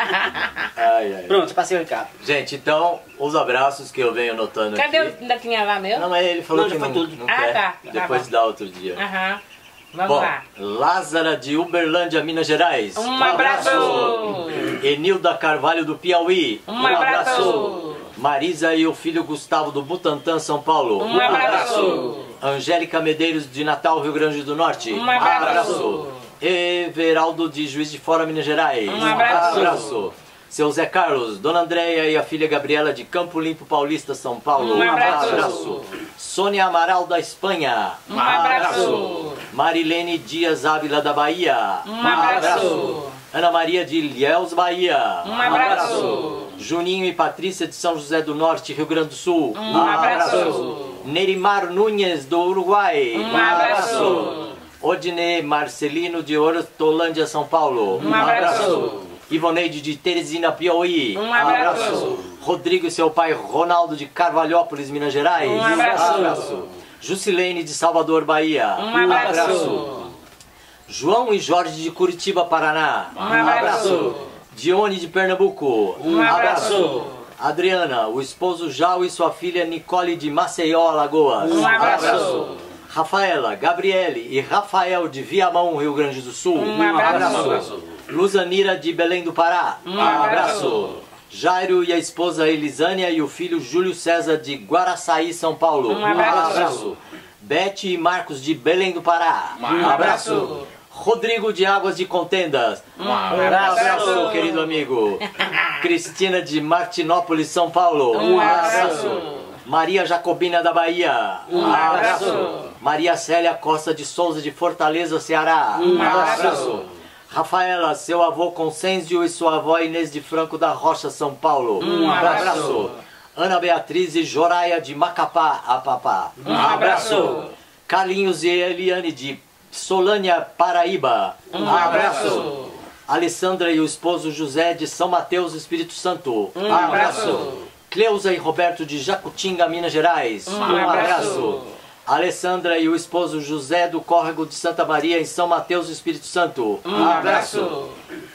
Pronto, passei o recado. Gente, então, os abraços que eu venho anotando aqui. Cadê ainda tinha lá meu? Não, ele falou que não quer. Tá. Depois dá outro dia. Vamos lá. Lázara de Uberlândia, Minas Gerais. Um abraço. Enilda Carvalho do Piauí. Um abraço. Marisa e o filho Gustavo do Butantã, São Paulo. Um abraço. Angélica Medeiros de Natal, Rio Grande do Norte. Um abraço. Everaldo de Juiz de Fora, Minas Gerais. Um abraço. Seu Zé Carlos, Dona Andréia e a filha Gabriela de Campo Limpo Paulista, São Paulo. Um abraço. Sônia Amaral da Espanha. Um abraço. Marilene Dias Ávila da Bahia. Um abraço. Ana Maria de Ilhéus, Bahia. Um abraço. Juninho e Patrícia de São José do Norte, Rio Grande do Sul. Um abraço. Nerimar Núñez do Uruguai. Um abraço. Odine Marcelino de Hortolândia, São Paulo. Um abraço. Ivoneide de Teresina, Piauí. Um abraço. Rodrigo e seu pai Ronaldo de Carvalhópolis, Minas Gerais. Um abraço. Jusilene de Salvador, Bahia. Um abraço. João e Jorge de Curitiba, Paraná. Um abraço. Dione de Pernambuco. Um abraço. Adriana, o esposo Jao e sua filha Nicole de Maceió, Alagoas. Um abraço. Rafaela, Gabriele e Rafael de Viamão, Rio Grande do Sul. Um abraço. Luzanira de Belém do Pará. Um abraço. Jairo e a esposa Elisânia e o filho Júlio César de Guaraçaí, São Paulo. Um abraço. Beth e Marcos de Belém do Pará. Um abraço. Rodrigo de Águas de Contendas. Um abraço, querido amigo. Cristina de Martinópolis, São Paulo. Um abraço. Maria Jacobina da Bahia. Um abraço. Maria Célia Costa de Souza de Fortaleza, Ceará. Um abraço. Rafaela, seu avô Consêncio e sua avó Inês de Franco da Rocha, São Paulo. Um abraço. Ana Beatriz e Joraia de Macapá, Apapá. Um abraço. Carlinhos e Eliane de Solânia, Paraíba. Um abraço. Alessandra e o esposo José de São Mateus, Espírito Santo. Um abraço. Cleusa e Roberto de Jacutinga, Minas Gerais. Um abraço. Alessandra e o esposo José do Córrego de Santa Maria, em São Mateus, Espírito Santo. Um abraço.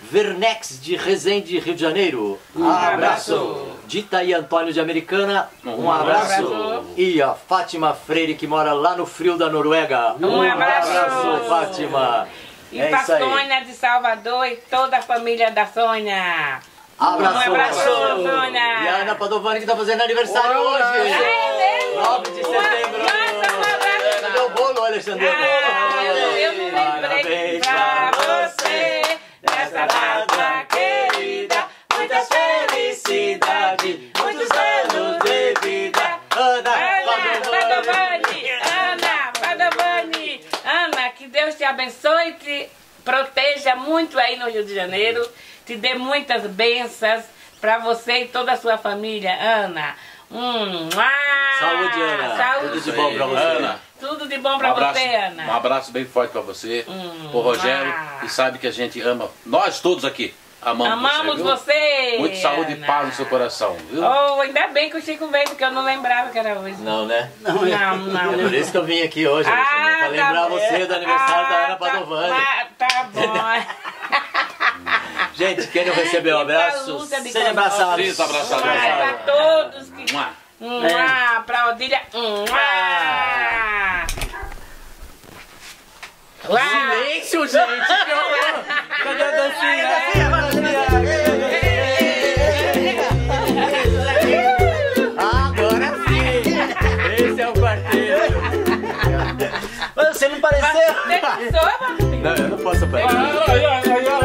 Vernex de Resende, Rio de Janeiro. Um abraço. Dita e Antônio de Americana. Um abraço. E a Fátima Freire, que mora lá no frio da Noruega. Um abraço, Fátima. E pra Sônia de Salvador e toda a família da Sônia. Abraço, um abraço, Sônia. E a Ana Padovani que tá fazendo aniversário hoje. É mesmo? 9 de setembro. Cadê o bolo, Alexandre? Eu não lembrei. Pra você, nessa data querida, muitas felicidades, muitos anos de vida. Ana Padovani. Ana, que Deus te abençoe e te proteja muito aí no Rio de Janeiro. Te dê muitas bênçãos para você e toda a sua família, Ana. Saúde, Ana. Saúde. Tudo de bom pra você. Ana. Tudo de bom pra você, Ana. Um abraço bem forte pra você, pro Rogério. E sabe que a gente ama, nós todos aqui amamos você. Muito saúde Ana. e paz no seu coração, viu? Oh, ainda bem que o Chico veio, porque eu não lembrava que era hoje. Não, né? Não. É por isso que eu vim aqui hoje, Alexandre, pra lembrar você do aniversário da Ana Padovani. Tá bom. Gente, quem não recebeu um abraço, seja abraçado. Isso, abraçado. Pra todos que... Mua. Pra Odília. Silêncio, gente! Cadê a dancinha? Agora sim! Esse é o quarteto! Você não pareceu? Você Não, eu não posso aparecer.